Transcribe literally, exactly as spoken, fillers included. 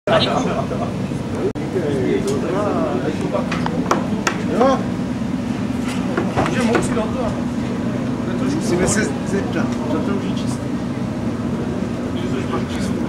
Jo. Může moci do toho. Musíme se zeptat, to to už je čistý.